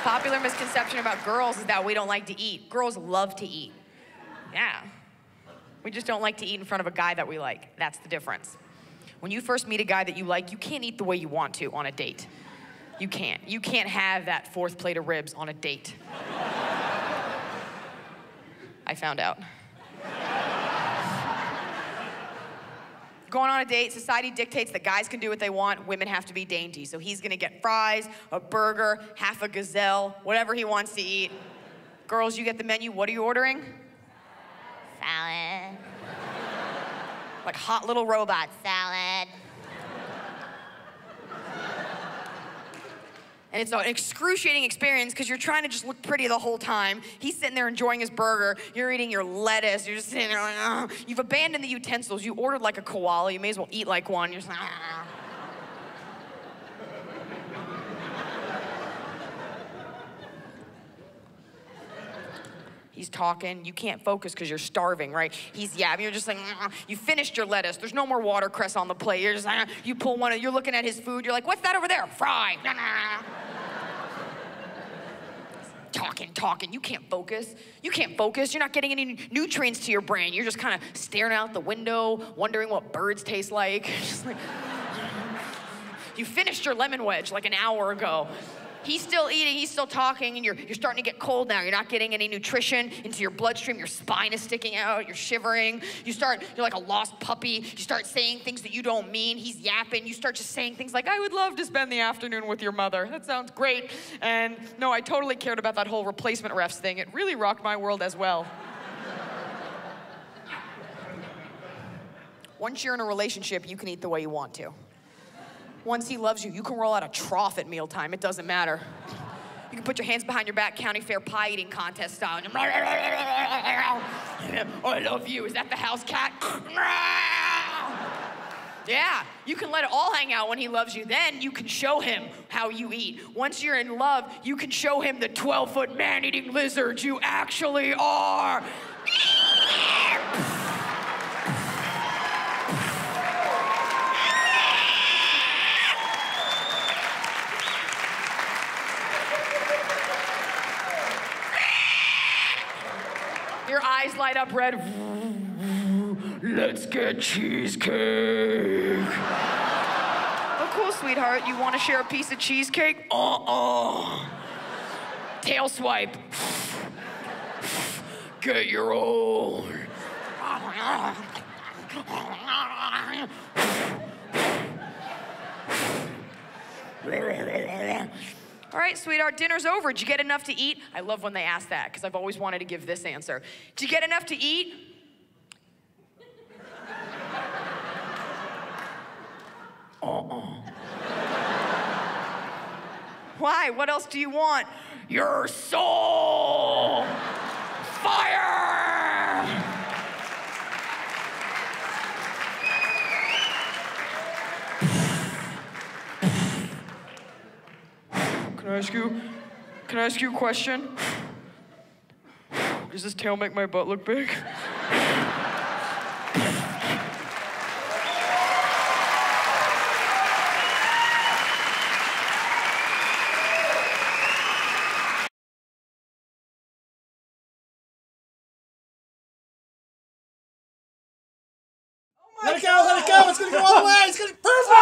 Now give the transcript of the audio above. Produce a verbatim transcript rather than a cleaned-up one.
Popular misconception about girls is that we don't like to eat. Girls love to eat. Yeah. We just don't like to eat in front of a guy that we like. That's the difference. When you first meet a guy that you like, you can't eat the way you want to on a date. You can't. You can't have that fourth plate of ribs on a date. I found out. Going on a date, society dictates that guys can do what they want, women have to be dainty. So he's gonna get fries, a burger, half a gazelle, whatever he wants to eat. Girls, you get the menu, what are you ordering? Salad. Like hot little robot. Salad. And it's an excruciating experience because you're trying to just look pretty the whole time. He's sitting there enjoying his burger. You're eating your lettuce. You're just sitting there like, oh. You've abandoned the utensils. You ordered like a koala. You may as well eat like one. You're just like, oh. He's talking. You can't focus because you're starving, right? He's yapping. You're just like, mm. You finished your lettuce. There's no more watercress on the plate. You're just like, you pull one. You're looking at his food. You're like, what's that over there? Fry. Talking, talking. You can't focus. You can't focus. You're not getting any nutrients to your brain. You're just kind of staring out the window, wondering what birds taste like. Just like you finished your lemon wedge like an hour ago. He's still eating, he's still talking, and you're, you're starting to get cold now. You're not getting any nutrition into your bloodstream. Your spine is sticking out. You're shivering. You start, you're like a lost puppy. You start saying things that you don't mean. He's yapping. You start just saying things like, I would love to spend the afternoon with your mother. That sounds great. And no, I totally cared about that whole replacement refs thing. It really rocked my world as well. Once you're in a relationship, you can eat the way you want to. Once he loves you, you can roll out a trough at mealtime. It doesn't matter. You can put your hands behind your back, county fair pie eating contest style. And oh, I love you. Is that the house cat? Yeah, you can let it all hang out when he loves you. Then you can show him how you eat. Once you're in love, you can show him the twelve-foot man-eating lizard you actually are. Your eyes light up red. Let's get cheesecake. Oh, cool, sweetheart. You want to share a piece of cheesecake? Uh-uh. Tail swipe. Get your own. All right, sweetheart, dinner's over. Did you get enough to eat? I love when they ask that, because I've always wanted to give this answer. Did you get enough to eat? Uh-uh. Why? What else do you want? Your soul! Fire! Can I ask you, can I ask you a question? Does this tail make my butt look big? Let it go, let it go, it's gonna go all the way, it's gonna be perfect!